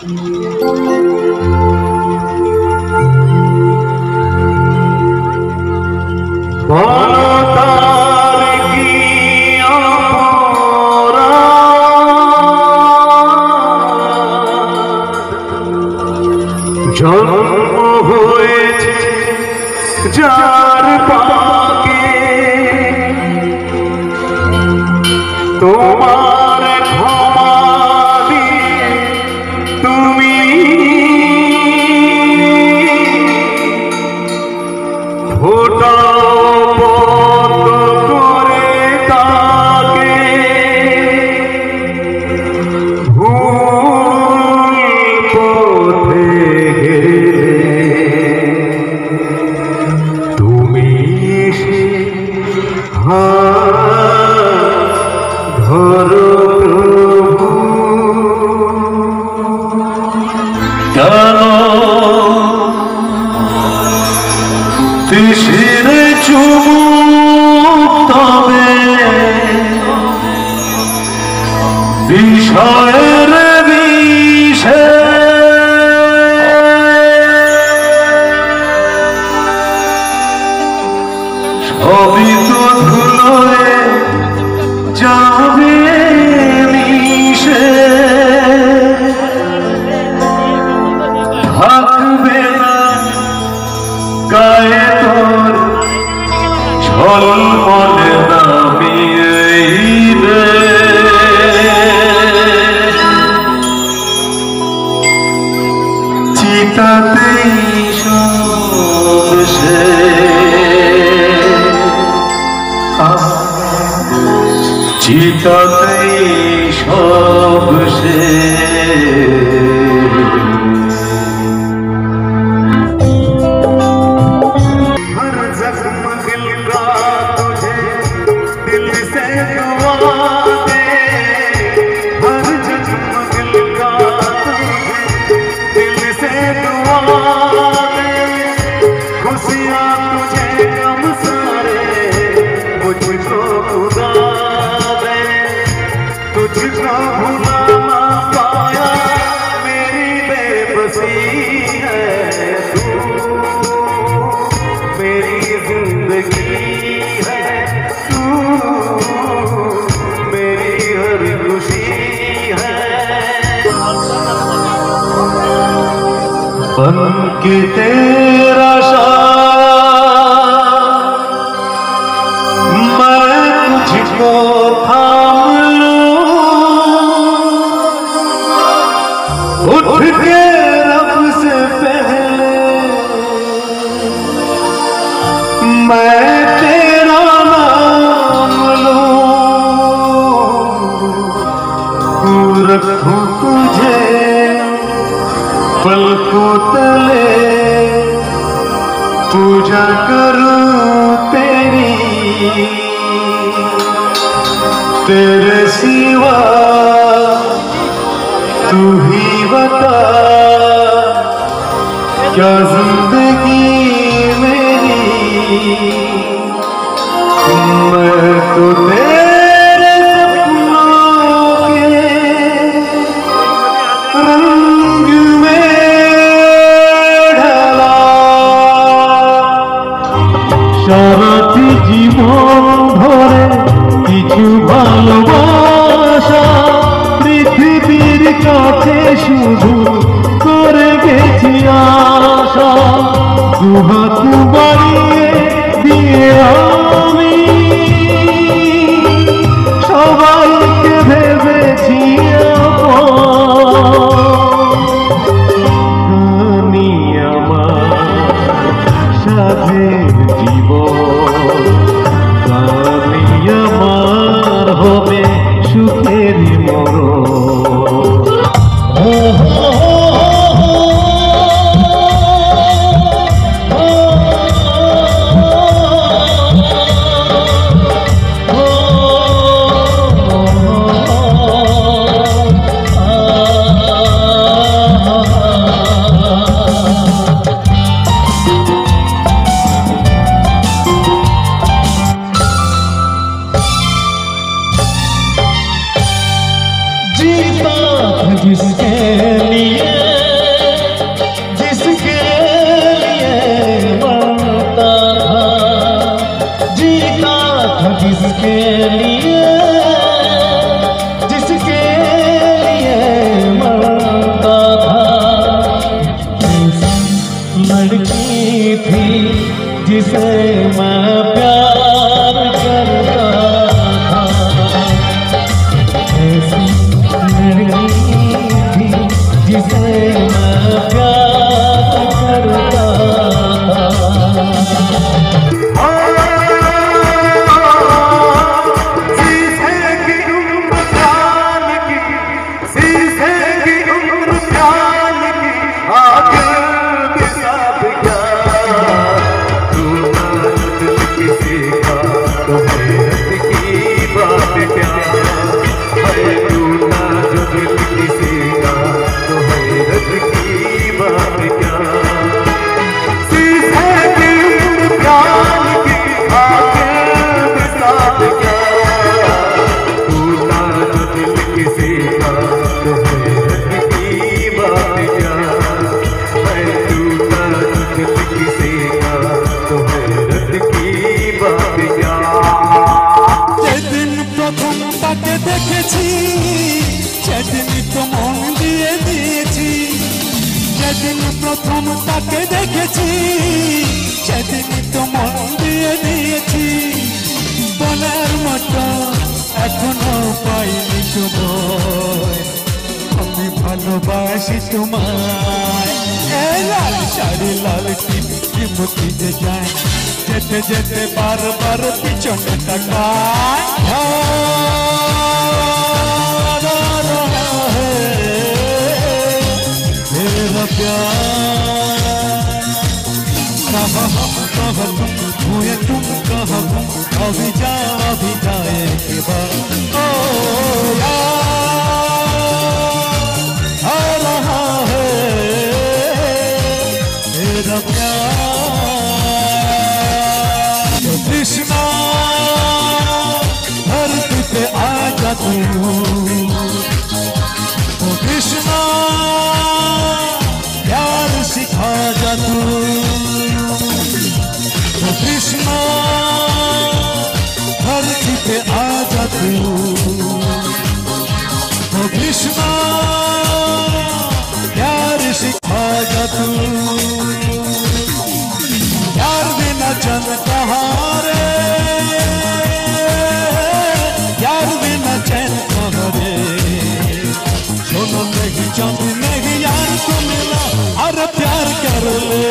জন্ম হয়েছে যার পাকে তোমার ক্ষমা দিয়ে তুমি ফোটাও পদ্ম করে তাকে ভুল পথে তুমি এসে ধরো প্রভু কেন তিসির চুমুক তবে বিষয়ের বিষে সবই তো ধুলোয় যাবে মিশে থাকবে না গায়ে তোর ঝলমলে নামিয়ে চিতাতেই সব চিতাতেই সব हर जख्म दिल का तुझे दिल से दुआ दे हर जख्म दिल का तुझे दिल से दुआ दे खुशियाँ तुझे गम सारे मुझको खुदा दे तुझको भुला ना पाया मेरी बेबसी है तू मेरी जिंदगी है तू मेरी हर खुशी है बन के तेरा मैं तुझको थाम लूं उठ के रब से पहले मैं तेरा नाम लूं रखूं तुझे पलकों तले पूजा करूं तेरी तेरे सिवा तू ही बता क्या जिंदगी मेरी मैं तो तेरे सपनों के रंग में ढला সারাটি জীবন ধরে কিছু ভালোবাসা পৃথিবীর কাছে শুধু করে গেছি আশা দুহাত বাড়িয়ে দিয়ে আমি সবাইকে ভেবেছি আমি আমার সাথের জীবন আমি আমার হবে সুখের মরণ जिससे मैं प्यार करता প্রথম তাকে দেখেছি সেদিন তো মন দিয়ে দিয়েছি বলার মতো এখনো পাইনি সময় আমি ভালোবাসি তোমায় এই লাল শাড়ি লাল টিমটি যে যায় যেতে যেতে বারবার পিছনে তাকায় अभी जाए के बाद ओ यार आ रहा है तेरा प्यार कृष्णा धरती पे आ जा तू कृष्णा प्यार सिखा जा तू कृष्णा धरती पे आ जा तू कृष्णा प्यार सिखा जा तू यार बिना जन कहाँ रे यार बिना चैन कहाँ रे सुनो नहीं जब नहीं यार को मिला अरे प्यार कर ले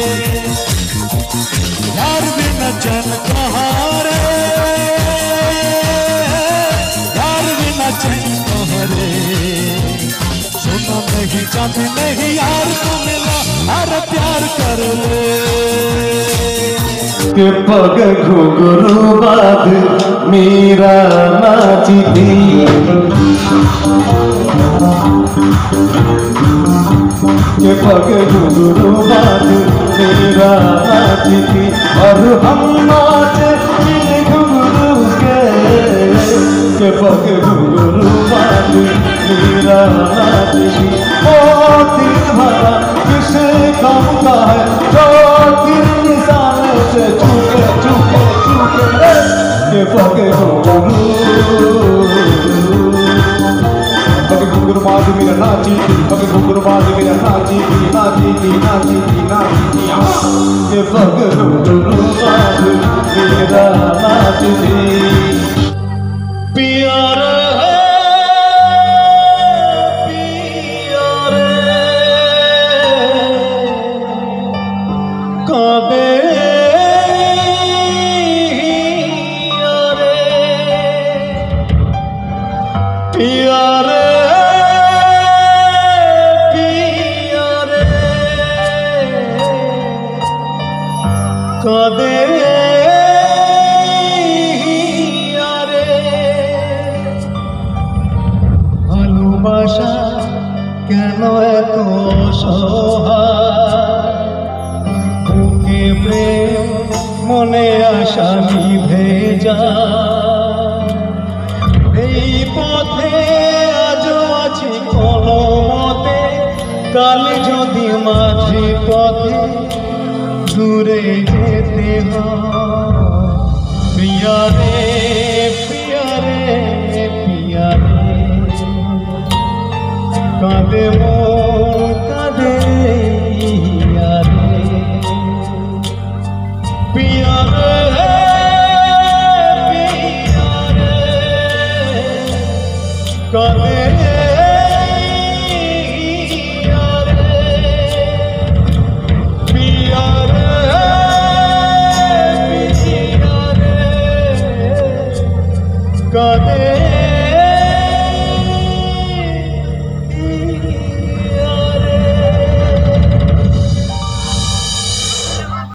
यार बिना चैन कहाँ रे यार बिना चैन कहाँ रे सुना नहीं चांद नहीं यार को मिला अरे प्यार कर ले के पग घुंघरू बांध मीरा नाची थी के पग घुंघरू बांध मीरा नाची थी और हम नाचे घुंघरू के पग घुंघरू बांध मीरा नाची थी ओ दिल भरा किस काम का है जो दिल निशाने से छूके छूके छूके के पग घुंघरू बांध मेरा नाची थी पग घुंघरू बांध मेरा नाची थी नाची थी नाची थी नाची थी ये पग घुंघरू बांध मेरा नाची थी प्यार है प्यार काबे प्यार কাঁদে ভালোবাসা কেন এত অসহায় বুকে প্রেম মনে আশা নিভে যায় এই পথে আজও আছি কোনো মতে কাল যদি মাঝে পথে दूरे जेते हो पिया रे पिया रे पिया रे कांदे मोर कांदे पिया रे पिया रे पिया रे कांदे झुका दे